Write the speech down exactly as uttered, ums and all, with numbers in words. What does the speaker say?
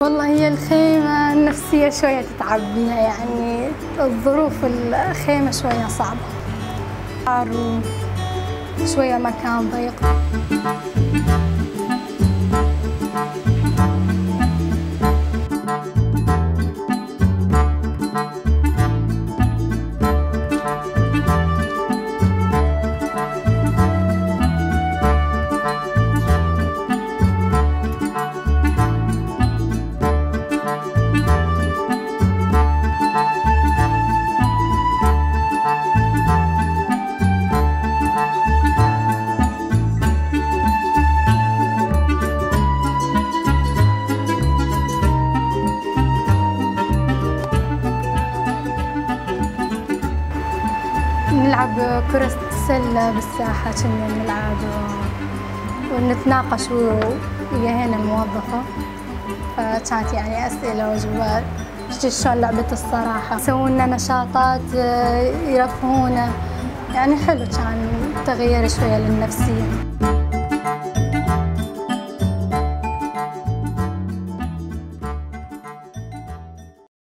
والله هي الخيمة النفسية شوية تتعب بيها، يعني الظروف الخيمة شوية صعبة، شوية مكان ضيق. نلعب كرة السلة بالساحة، كنا نلعب ونتناقش ويا هنا الموظفة، فكانت يعني أسئلة وأجوبات شلون لعبة الصراحة، يسوون لنا نشاطات يرفهونا، يعني حلو كان تغيير شوية للنفسية.